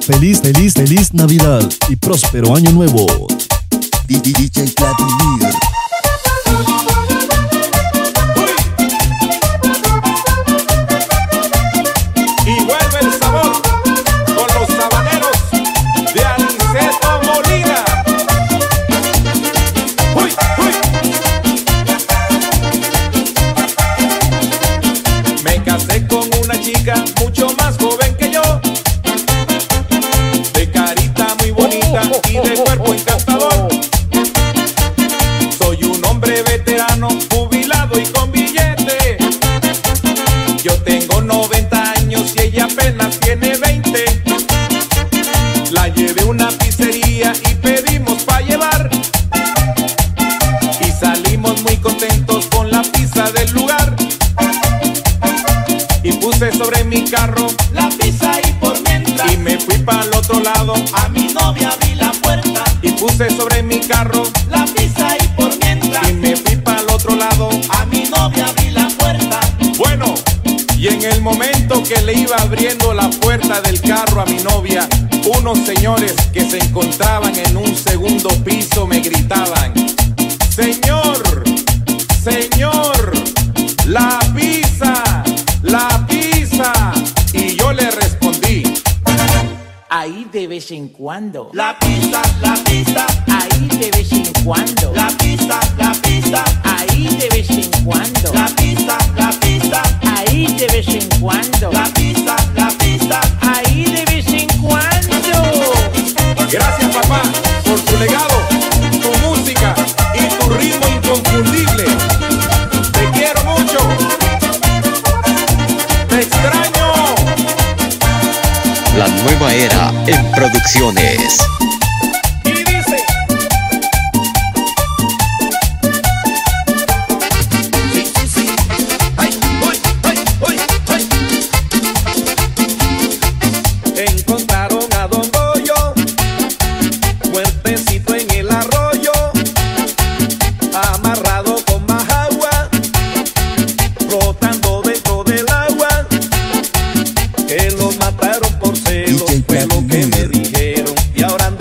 Feliz Navidad y próspero Año Nuevo. DJ Vladimir. Y vuelve el sabor con los sabaneros de Aniceto Molina. ¡Uy, uy! Me casé con una chica mucho más joven que yo, de carita muy bonita y de cuerpo encantador. Soy un hombre veterano, jubilado y con billete. Yo tengo 90 años y ella apenas tiene 20. La llevé a una pizzería y pedimos pa' llevar, y salimos muy contentos con la pizza del lugar. Y puse sobre mi carro la pizza y por mientras, y me fui para el otro lado. a mi novia abrí la puerta. Y puse sobre mi carro La pizza y por mientras, y me fui para el otro lado. a mi novia abrí la puerta. Bueno, y en el momento que le iba abriendo la puerta del carro a mi novia, unos señores que se encontraban en un segundo piso me gritaban: Señor, señor, la pizza, la pizza. Y yo le respondí: Ahí de vez en cuando. La pizza, Ahí de vez en cuando. la pizza, Ahí de vez en cuando. la pizza, Ahí de vez en cuando. la pizza, Ahí de vez en cuando. gracias, papá, por tu legado, tu música y tu ritmo inconfundible. Te quiero mucho. Te extraño. La nueva era en producciones. Y dice: encontraron a Don Goyo muertecito en el arroyo, amarrado con más agua, flotando dentro del agua. Que lo mataron por celos, DJ fue lo que me Vladimir. dijeron. Y ahora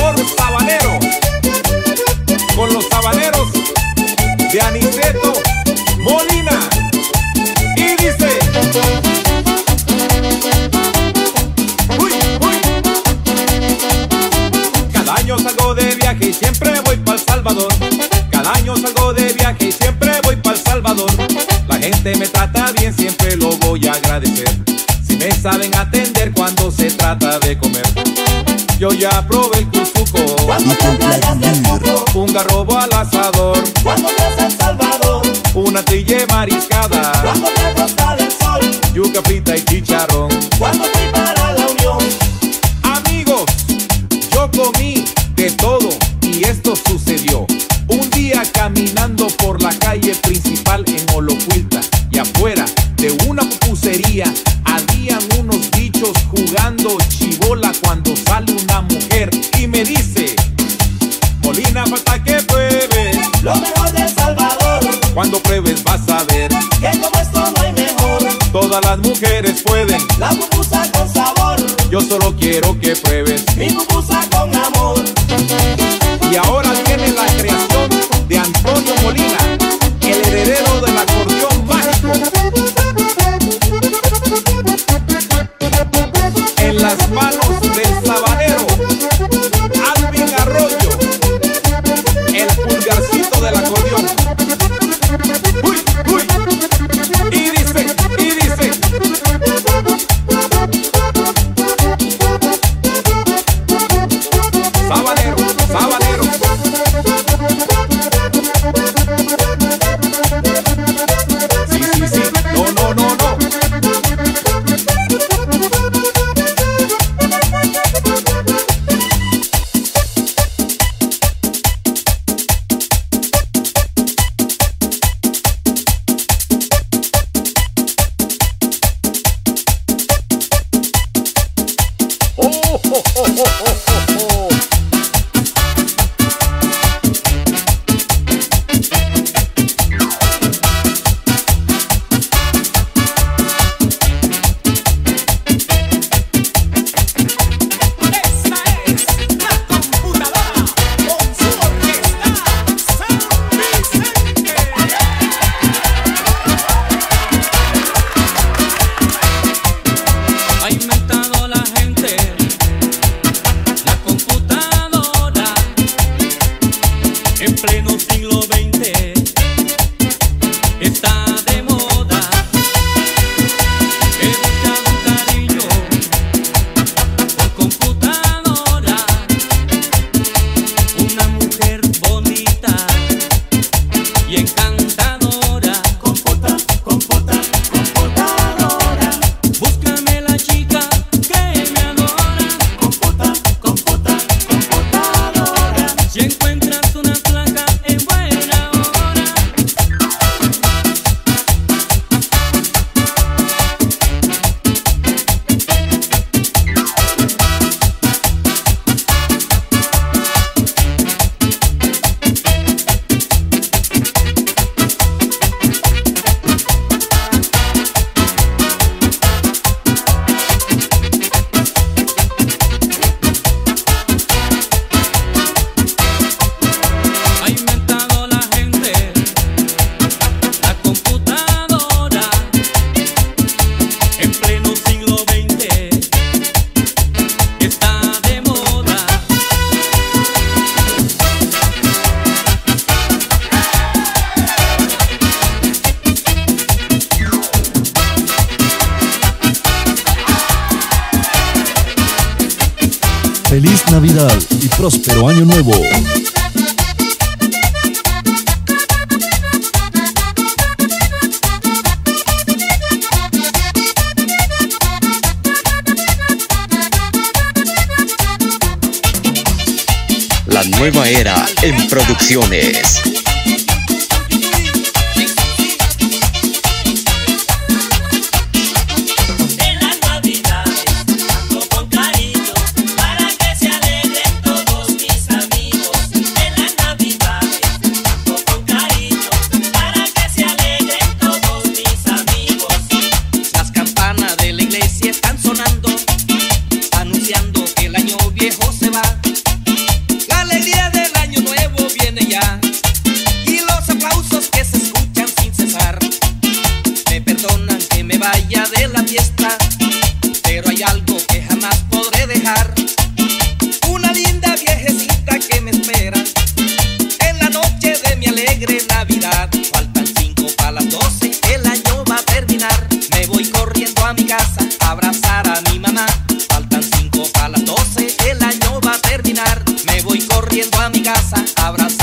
sabor sabanero, con los sabaneros de Aniceto Molina. Y dice: uy, uy. Cada año salgo de viaje y siempre voy para El Salvador. Cada año salgo de viaje y siempre voy para El Salvador. La gente me trata bien, siempre lo voy a agradecer. Si me saben atender cuando se trata de comer. Yo ya probé el cuscuco, Cuando te traigas el cuco, un garrobo al asador, cuando te haces El Salvador, una trille mariscada, cuando te acosta del sol, yuca frita y chicharrón. cuando fui para la Unión. Amigos, yo comí de todo y esto sucedió un día caminando por la calle principal en Olocuilta, y afuera de una pupusería habían unos bichos jugando chibola cuando sale una mujer y me dice: Molina, falta que pruebes, Lo mejor de El Salvador, cuando pruebes vas a ver, que como esto no hay mejor. todas las mujeres pueden, La pupusa con sabor, yo solo quiero que pruebes. mi pupusa con amor. Y ahora viene la creación de Antonio Molina, el heredero del acordeón mágico. En las manos del sabanero Alvin Arroyo, el pulgarcito del acordeón. Uy, uy. Y dice, sabanero, sabanero. Sí, sí, sí, no, no, no, no. Oh, oh, oh, oh, oh, oh, oh. Esta es la computadora con su orquesta San Vicente. Ha inventado la gente la computadora en pleno siglo XX. Está de moda. He buscado un cariño por computadora, una mujer bonita y encantadora. Computadora, Búscame la chica que me adora. computadora. Si encuentras una flaca en buena hora, ha inventado la gente la computadora en pleno siglo XX. Está de moda. Feliz Navidad y próspero Año Nuevo. La nueva era en producciones. En las navidades ando con cariño para que se alegren todos mis amigos. En las navidades ando con cariño para que se alegren todos mis amigos. Las campanas de la iglesia están sonando, anunciando que el año viejo se va. yendo a mi casa, abrazando